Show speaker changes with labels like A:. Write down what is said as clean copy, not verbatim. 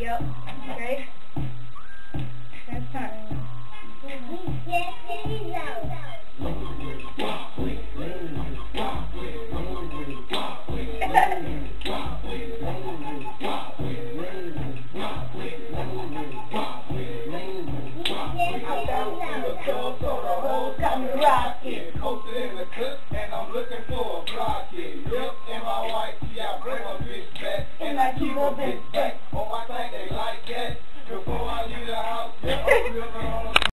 A: Yep. Okay. That's time.
B: Posted in the clip, and I'm looking for a blockhead. Yep, and my wife, yeah, I bring a bitch back, and I keep a bitch back. Oh, I think they like that. Before I leave the house, yeah, I'm living on